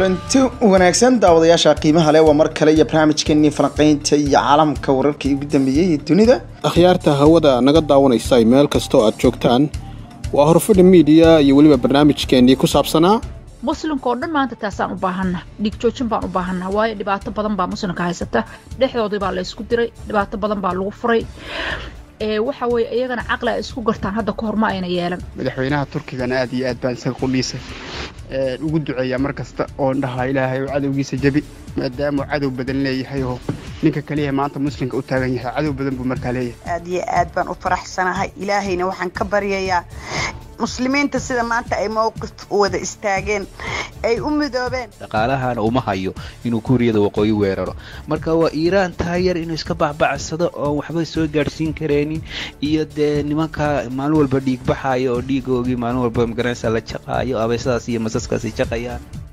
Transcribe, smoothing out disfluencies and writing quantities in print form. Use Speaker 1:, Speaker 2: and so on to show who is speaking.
Speaker 1: kulanti wanaagsan daawadayaasha qiimaha leh waa mar kale iyo barnaamijkeennii falanqaynta iyo caalamka wararka ugu dambeeyay dunida.
Speaker 2: akhyaarta hawada naga daawanaysa meel kasta oo aad joogtaan waa Horfadhi Media iyo waliba barnaamijkeennii ku saabsanaa
Speaker 3: muslimka oo dhan maanta taasaan u baahanaa dhig joojin baan u baahanaa waayo dhibaato badan baa muslimka haysata dhexdoodii baa la isku diray dhibaato badan baa lagu furay waxa way iyagana aqla isku gartaan hadda ka hor ma ayna yeelan
Speaker 4: madaxweynaha Turkigana aad iyo aad baan isaga qulliisay ugu duceeyaa markasta oo dhaha Ilaahay oo cadawgiisa jabi maadaama cadow badan leeyahay oo ninka kaliya maanta muslimka u taagan yahay cadow badan buu markaa leeyahay
Speaker 5: aad iyo aad baan u faraxsanahay Ilaahayna waxaan ka baryayaa muslimiinta sida maanta ay mowqif wada istaageen ay u midoobeen
Speaker 6: dhaqaalahan uma hayo inuu Kuuriyada waqooyi weeraro marka waa Iiraan taayar inuu iska baxbacsado oo waxba soo gaarsiin kareenin iyo nimanka maalin walba dhiig baxayo oo dhiigoogii maalin walba magaranaysa la jaqaayo abeesadaas iyo masaskaas ay jaqayaan